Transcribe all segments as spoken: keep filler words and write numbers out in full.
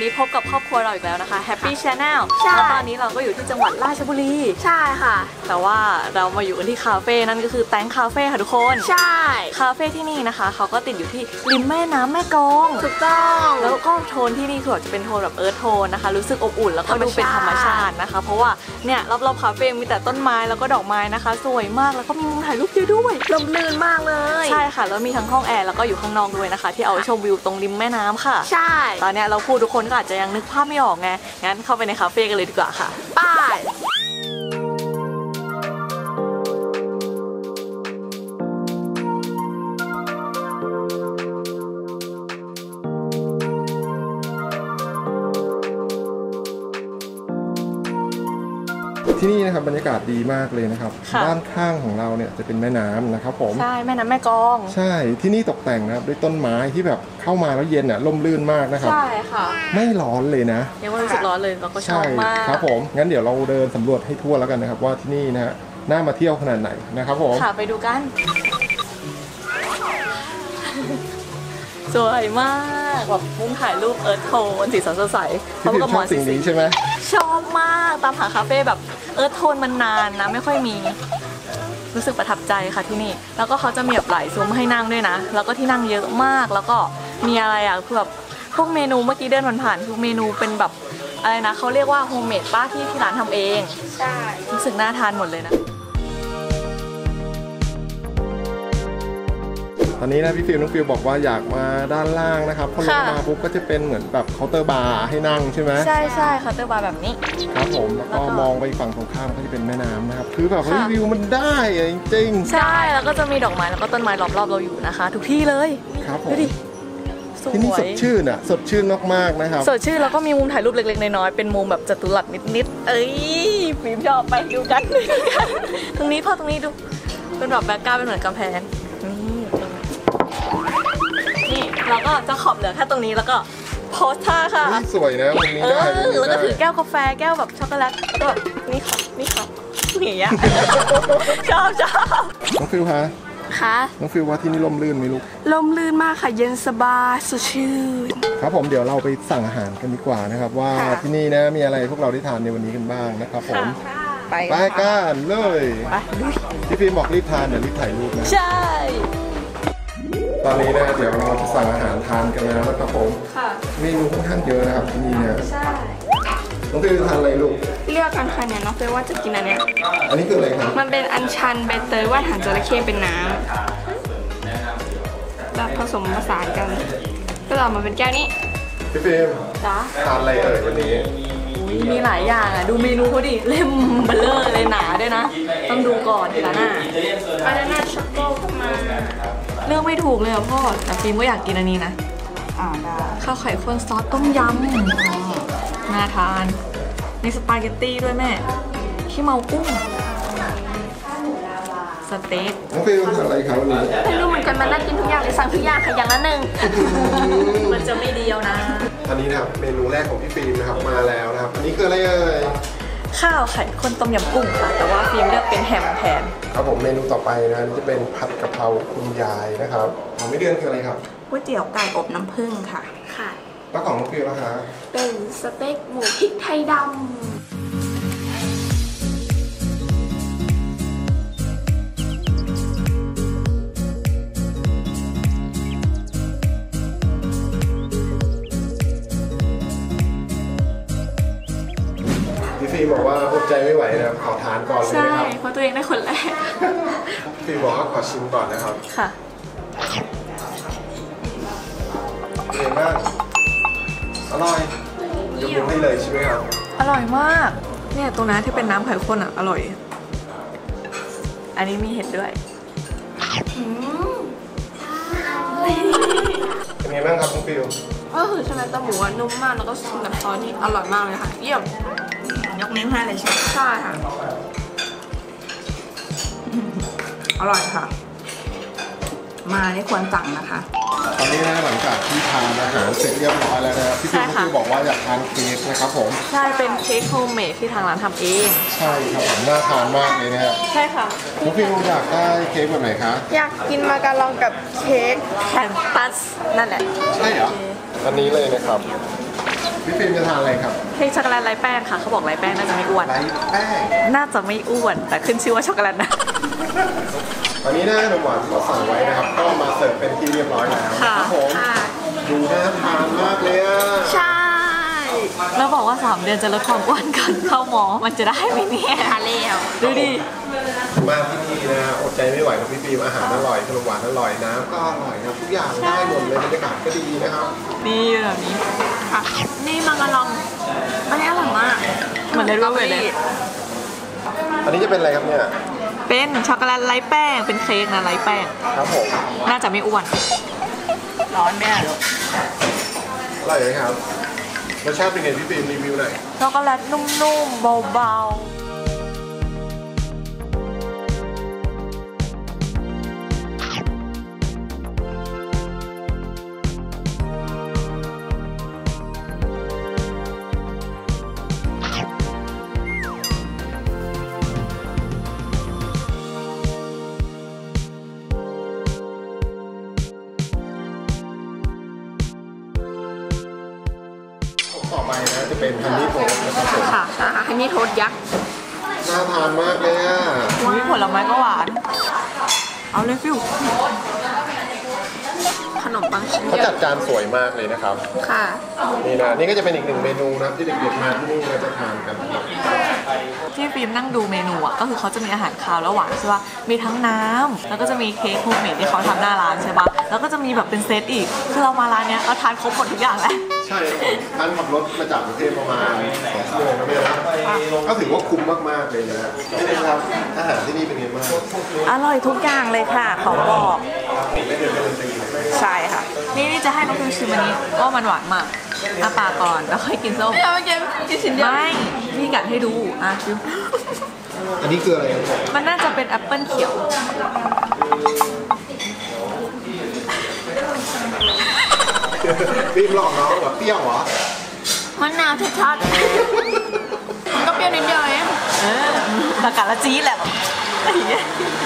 นี้พบกับครอบครัวเราอีกแล้วนะคะ Happy Channel แล้วตอนนี้เราก็อยู่ที่จังหวัดราชบุรีใช่ค่ะแต่ว่าเรามาอยู่กันที่คาเฟ่นั่นก็คือแตงคาเฟ่ค่ะทุกคนใช่คาเฟ่ที่นี่นะคะเขาก็ติดอยู่ที่ริมแม่น้ำแม่กลองถูกต้องแล้วก็โทนที่นี่คือจะเป็นโทนแบบเอิร์ธโทนนะคะรู้สึกอบอุ่นแล้วก็ดูเป็นธรรมชาตินะคะเพราะว่าเนี่ยรอบๆคาเฟ่มีแต่ต้นไม้แล้วก็ดอกไม้นะคะสวยมากแล้วก็มีมุมถ่ายรูปเยอะด้วยลมลื่นมากเลยใช่ค่ะแล้วมีทั้งห้องแอร์แล้วก็อยู่ข้างนอกด้วยนะคะที่เอาชมวิวตรงริมแม่น้ำค่ะใช่ตอนนี้เราพูดทุกคนก็อาจจะยังนึกภาพไม่ออกไงงั้นเข้าไปในคาเฟ่กันเลยดีกว่าค่ะไปที่นี่นะครับบรรยากาศดีมากเลยนะครับด้านข้างของเราเนี่ยจะเป็นแม่น้ำนะครับผมใช่แม่น้ำแม่กลองใช่ที่นี่ตกแต่งนะครับด้วยต้นไม้ที่แบบเข้ามาแล้วเย็นอ่ะร่มรื่นมากนะครับใช่ค่ะไม่ร้อนเลยนะยังไม่รู้สึกร้อนเลยเราก็ชอบมากครับผมงั้นเดี๋ยวเราเดินสำรวจให้ทั่วแล้วกันนะครับว่าที่นี่นะฮะน่ามาเที่ยวขนาดไหนนะครับผมค่ะไปดูกันสวยมากแบบมุมถ่ายรูปเอิร์ธโทนสีสันสดใสเขาก็มองสิ่งนี้ใช่ไหมชอบมากตามหาคาเฟ่แบบเอิร์ธโทนมันนานนะไม่ค่อยมีรู้สึกประทับใจค่ะที่นี่แล้วก็เขาจะมีแบบหลายซุ้มให้นั่งด้วยนะแล้วก็ที่นั่งเยอะมากแล้วก็มีอะไรอ่ะคือแบบพวกเมนูเมื่อกี้เดินผ่านๆทุกเมนูเป็นแบบอะไรนะเขาเรียกว่าโฮมเมดป้าที่ที่ร้านทำเองใช่รู้สึกน่าทานหมดเลยนะตอนนี้นะพี่ฟิวน้องฟิวบอกว่าอยากมาด้านล่างนะครับพอลงมาปุ๊บก็จะเป็นเหมือนแบบเคาน์เตอร์บาร์ให้นั่งใช่ไหมใช่ใช่เคาน์เตอร์บาร์แบบนี้ครับผมแล้วก็มองไปฝั่งตรงข้ามก็จะเป็นแม่น้ำนะครับคือแบบวิวมันได้จริงๆใช่แล้วก็จะมีดอกไม้แล้วก็ต้นไม้รอบๆเราอยู่นะคะทุกที่เลยครับผมที่นี่สดชื่นอ่ะสดชื่นมากๆนะครับสดชื่นแล้วก็มีมุมถ่ายรูปเล็กๆน้อยๆเป็นมุมแบบจัตุรัสนิดๆเอ้ยฟิล์มชอบไปดูกันตรงนี้พอตรงนี้ดูเป็นแบบแบ็คกราวด์เป็นเหมือนกำแพงนี่เราก็จะขอบเหลือแค่ตรงนี้แล้วก็โพสท่าค่ะสวยนะวันนี้ได้แล้วก็ถือแก้วกาแฟแก้วแบบช็อกโกแลตแล้วก็แบบนี่ค่ะนี่ค่ะอย่างเงี้ยชอบชอบน้องฟิวคะค่ะน้องฟิวว่าที่นี่ร่มรื่นไหมลูกร่มรื่นมากค่ะเย็นสบายสดชื่นครับผมเดี๋ยวเราไปสั่งอาหารกันดีกว่านะครับว่าที่นี่นะมีอะไรพวกเราได้ทานในวันนี้กันบ้างนะครับผมไปไปกันเลยพี่ฟิล์มบอกรีบทานเดี๋ยวรีบถ่ายรูปนะใช่ตอนนี้นะเดี๋ยวเราจะสั่งอาหารทานกันแล้วนะครับผมเมนูค่อนข้างเยอะนะครับที่นี่เนี่ยใช่น้องฟิวจะทานอะไรลูกเลือกกันค่ะเนี่ยน้องฟิวว่าจะกินอันเนี้ยอันนี้คืออะไรครับมันเป็นอัญชันใบเตยว่านหางจระเข้เป็นน้ำแล้วผสมผสานกันก็ออกมาเป็นแก้วนี้พี่ฟิล์มทานอะไรเอ่ยวันนี้มีหลายอย่างอ่ะดูเมนูเขาดิเล่มเบลเลอร์เลยหนาด้วยนะต้องดูก่อนทีละหน้าบานาน่าช็อกโกเข้ามาเลือกไม่ถูกเลยอ่ะพ่อแต่ฟิล์มก็อยากกินอันนี้นะอ่าได้ข้าวไข่ข้นซอสต้มยำน่าทานมีสปาเกตตี้ด้วยแม่ขี้เมากุ้งสเต็กน้องฟิลทำอะไรครับวันนี้ไม่รู้เหมือนกันมันน่ากินทุกอย่างเลยสั่งทุกอย่างค่ะอย่างละหนึ่งมันจะไม่เดียวนะอันนี้นะครับเมนูแรกของพี่ฟิล์มนะครับมาแล้วนะครับอันนี้คืออะไรเอ่ยข้าวไข่ข้นต้มยำกุ้งค่ะแต่ว่าฟิล์มเลือกเป็นแฮมแทนครับผมเมนูต่อไปนะนี่จะเป็นผัดกะเพราคุณยายนะครับของไม่เดือนคืออะไรครับก๋วยเตี๋ยวไก่อบน้ำผึ้งค่ะค่ะแล้วของน้องฟิลนะคะเป็นสเต็กหมูพริกไทยดำพี่บอกว่าอดใจไม่ไหวนะครับขอทานก่อนเลยนะครับใช่เพราะตัวเองได้คนแรกพี่บอกว่าขอชิมก่อนนะครับค่ะเป็นไงบ้างอร่อยยกมือให้เลยใช่ไหมครับอร่อยมากเนี่ยตรงนั้นที่เป็นน้ำไข่ข้นอ่ะอร่อยอันนี้มีเห็ดด้วยเป็นไงบ้างครับน้องฟิวก็คือชนะตะหมูนุ่มมากแล้วก็ชิมกับซอสนี่อร่อยมากเลยค่ะเยี่ยมยกนิ้วให้เลยใช่ไหมใช่ค่ะอร่อยค่ะมาได้ควรสั่งนะคะตอนนี้นะหลังจากที่ทานอาหารเสร็จเรียบร้อยแล้วนะครับพี่ฟิวก็บอกว่าอยากทานเค้กนะครับผมใช่เป็นเค้กโฮมเมดที่ทางร้านทำเองใช่ครับผมน่าทานมากเลยนะครับใช่ค่ะพี่ฟิวอยากได้เค้กแบบไหนคะอยากกินมาการองกับเค้กแคนตัสนั่นแหละใช่เหรออันนี้เลยนะครับพี่ฟิล์มจะทานอะไรครับเค้กช็อกโกแลตไร้แป้งค่ะเขาบอกไร้แป้งน่าจะไม่อ้วนไร้แป้งน่าจะไม่อ้วน แต่ขึ้นชื่อว่าช็อกโกแลตนะตอนนี้นะขนมหวานเราสั่งไว้นะครับ ก็มาเสิร์ฟเป็นที่เรียบร้อยแล้วครับผมค่ะดูน่าทานมากเลยอ่ะใช่เราบอกว่าสามเดือนจะลดความอ้วนก่อนเข้าหมอมันจะได้ไหมเนี่ยทานแล้วดูดิมาที่นี่นะอดใจไม่ไหวกับพี่ฟิล์มอาหารอร่อยขนมหวานอร่อยน้ำก็อร่อยนะทุกอย่างได้หมดเลยบรรยากาศก็ดีนะครับนี่แบบนี้ค่ะ นี่มังกรลองอันนี้อร่อยมากเหมือนเลดเวลเวทเลยอันนี้จะเป็นอะไรครับเนี่ยเป็นช็อกโกแลตไร้แป้งเป็นเค้กนะไร้แป้งครับผมน่าจะไม่อ้วน ร้อนเนี่ยอร่อยไหมครับรสชาติเป็นไงพี่ฟิล์มรีวิวหน่อยช็อกโกแลตนุ่มๆเบาต่อไปนะจะเป็นฮันนี่โทสต์นะครับผมๆค่ะอ่าฮันนี่โทสต์ยักษ์น่าทานมากเลยอ่ะอุ้ยผลไม้ก็หวาน เอาเลยฟิวขนมปังชิ้นเขาเยจัอะดจานสวยมากเลยนะครับค่ะนี่นะนี่ก็จะเป็นอีกหนึ่งเมนูนะครับที่เด็กๆมาที่นี่ก็จะทานกันนะครับที่ฟิล์มนั่งดูเมนูอ่ะก็คือเขาจะมีอาหารคาวและหวานใช่ป่ะมีทั้งน้ำแล้วก็จะมีเค้กโฮมเมดที่เขาทำหน้าร้านใช่ป่ะแล้วก็จะมีแบบเป็นเซตอีกคือเรามาร้านเนี้ยเราทานครบหมดทุกอย่างแล้วใช่ครับผมท่านขับรถมาจากกรุงเทพประมาณสองชั่วโมงนะแม่นะก็ถือว่าคุ้มมากๆเลยนะนี่นะครับอาหารที่นี่เป็นไงบ้างอร่อยทุกอย่างเลยค่ะขอบอกไม่เดินการันตีเลยใช่ค่ะ นี่นี่จะให้น้องฟิวชิมอันนี้ว่ามันหวานมากอาปากก่อนแล้วค่อยกินส้มไม่เอาเมื่อกี้กินชิ้นเดียวไม่พี่กัดให้ดูอ่ะฟิวอันนี้คืออะไรครับผมมันน่าจะเป็นแอปเปิลเขียวรีบหลอกน้องเหรอเปรี้ยวเหรอมะนาวชัดๆมันก็เปรี้ยวนิดเดียวเองเออแต่กัดละจี๊ดแหละแบบอะไรอย่างเงี้ย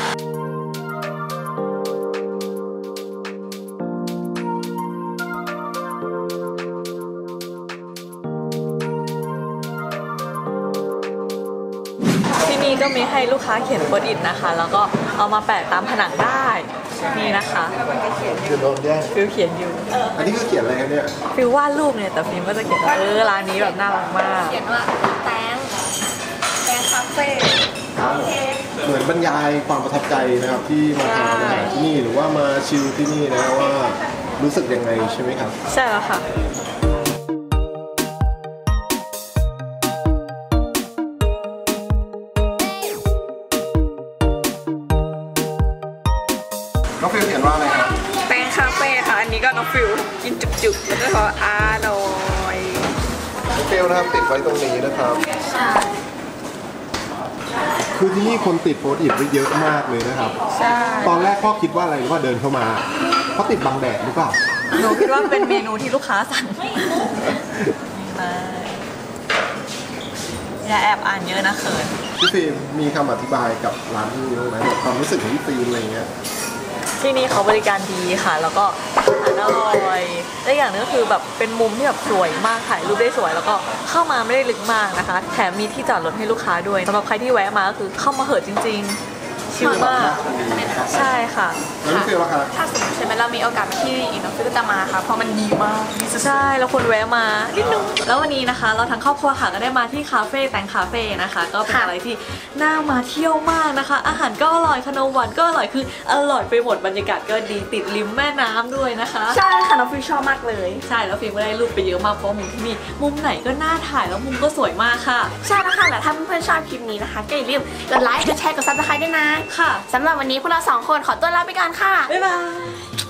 ที่นี่ก็มีให้ลูกค้าเขียนโพสต์อิทนะคะ แล้วก็เอามาแปะตามผนังได้นี่นะคะคือโดนแย่งฟิวเขียนอยู่อันนี้คือเขียนอะไรครับเนี่ยฟิววาดรูปเนี่ยแต่ฟิล์มก็จะเขียนว่าเออร้านนี้แบบน่ารักมากเขียนว่าแตงแตงคาเฟ่เหมือนบรรยายความประทับใจนะครับที่มาทานอาหารที่นี่หรือว่ามาชิลที่นี่นะว่ารู้สึกยังไงใช่ไหมครับใช่แล้วค่ะน้องฟิลเขียนว่าอะไรครับแตงคาเฟ่ค่ะ อันนี้ก็น้องฟิวกินจุกๆแล้วก็ขออาหน่อยน้องฟิลนะครับติดไว้ตรงนี้นะครับใช่คือที่นี่คนติดโพสต์อิทไว้เยอะมากเลยนะครับใช่ตอนแรกพ่อคิดว่าอะไรหรือว่าเดินเข้ามาเขาติดบังแดดหรือเปล่าหนูคิดว่าเป็นเมนูที่ลูกค้าสั่งมาอย่าแอบอ่านเยอะนะเขินพี่ฟิล์มมีคำอธิบายกับร้านที่นี่บ้างไหมแบบความรู้สึกของพี่ฟิล์มอะไรเงี้ยที่นี่เขาบริการดีค่ะ แล้วก็อาหารอร่อยและอย่างหนึงก็คือแบบเป็นมุมที่แบบสวยมากถ่ายรูปได้สวย แล้วก็เข้ามาไม่ได้ลึกมากนะคะ แถมมีที่จอดรถให้ลูกค้าด้วยสำหรับใครที่แวะมาก็คือเข้ามาเหอะจริงๆ ชิลมากใช่ค่ะแล้วพี่ฟิล์มล่ะครับถ้าสมมติใช่ไหมเรามีโอกาสไปที่อีกน้องฟิวก็จะมาค่ะ เพราะมันดีมากใช่แล้วคนแวะมานิดนึงแล้ววันนี้นะคะ เราทั้งครอบครัวค่ะก็ได้มาที่คาเฟ่แตงคาเฟ่นะคะ ก็เป็นอะไรที่น่ามาเที่ยวมากนะคะ อาหารก็อร่อยขนมหวานก็อร่อยคืออร่อยไปหมดบรรยากาศก็ดีติดริมแม่น้ำด้วยนะคะใช่ค่ะ น้องฟิวชอบมากเลยใช่แล้วฟิล์มก็ได้รูปไปเยอะมากเพราะมุมที่นี่มุมไหนก็น่าถ่ายแล้วมุมก็สวยมากค่ะใช่แล้วค่ะและถ้าเพื่อนๆชอบคลิปนี้นะคะก็อย่าลืมกดไลค์ กดแชร์ กดซับสไครต์ด้วยนะค่ะสำหรับวันนี้พวกเราสองคนขอตัวลาไปก่อนค่ะบ๊ายบาย